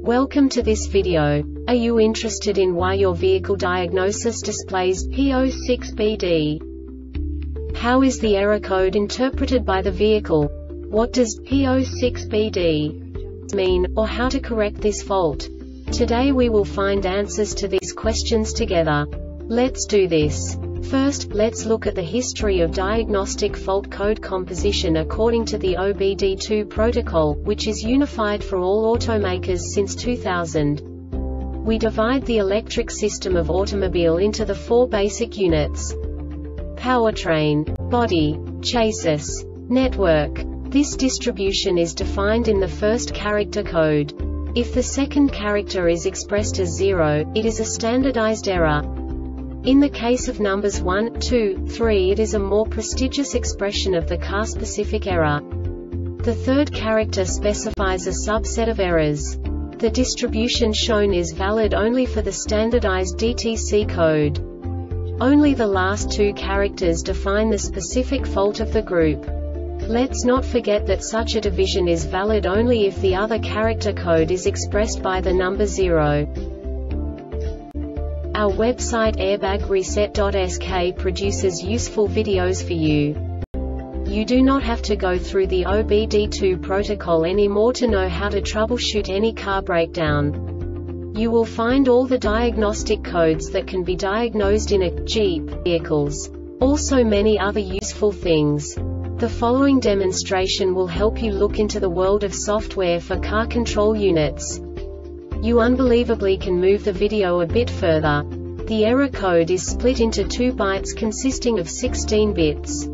Welcome to this video. Are you interested in why your vehicle diagnosis displays P06BD? How is the error code interpreted by the vehicle? What does P06BD mean, or how to correct this fault? Today we will find answers to these questions together. Let's do this. First, let's look at the history of diagnostic fault code composition according to the OBD2 protocol, which is unified for all automakers since 2000. We divide the electric system of automobile into the four basic units: powertrain, body, chassis, network. This distribution is defined in the first character code. If the second character is expressed as 0, it is a standardized error. In the case of numbers 1, 2, 3, it is a more prestigious expression of the car-specific error. The third character specifies a subset of errors. The distribution shown is valid only for the standardized DTC code. Only the last two characters define the specific fault of the group. Let's not forget that such a division is valid only if the other character code is expressed by the number 0. Our website airbagreset.sk produces useful videos for you. You do not have to go through the OBD2 protocol anymore to know how to troubleshoot any car breakdown. You will find all the diagnostic codes that can be diagnosed in a Jeep vehicles. Also many other useful things. The following demonstration will help you look into the world of software for car control units. You unbelievably can move the video a bit further. The error code is split into 2 bytes consisting of 16 bits.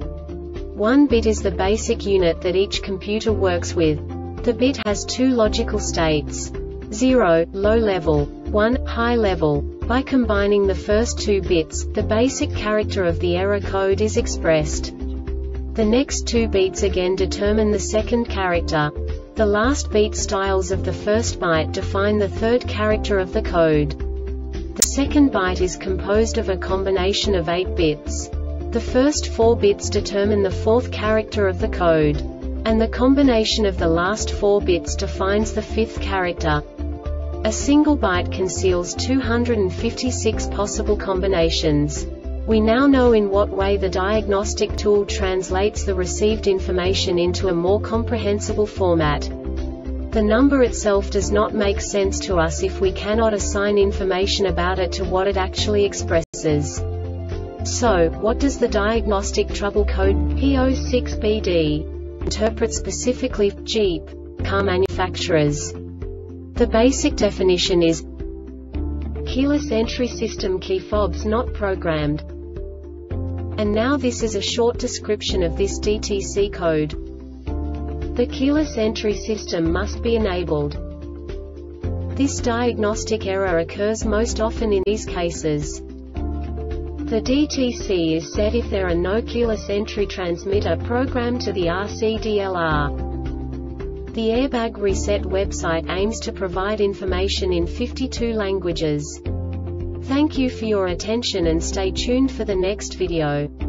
1 bit is the basic unit that each computer works with. The bit has 2 logical states: 0, low level, 1, high level. By combining the first 2 bits, the basic character of the error code is expressed. The next 2 beats again determine the second character. The last beat styles of the first byte define the third character of the code. The second byte is composed of a combination of 8 bits. The first 4 bits determine the fourth character of the code. And the combination of the last 4 bits defines the fifth character. A single byte conceals 256 possible combinations. We now know in what way the diagnostic tool translates the received information into a more comprehensible format. The number itself does not make sense to us if we cannot assign information about it to what it actually expresses. So, what does the diagnostic trouble code P06BD interpret specifically for Jeep car manufacturers? The basic definition is keyless entry system key fobs not programmed. And now this is a short description of this DTC code. The keyless entry system must be enabled. This diagnostic error occurs most often in these cases. The DTC is set if there are no keyless entry transmitter programmed to the RCDLR. The Airbag Reset website aims to provide information in 52 languages. Thank you for your attention and stay tuned for the next video.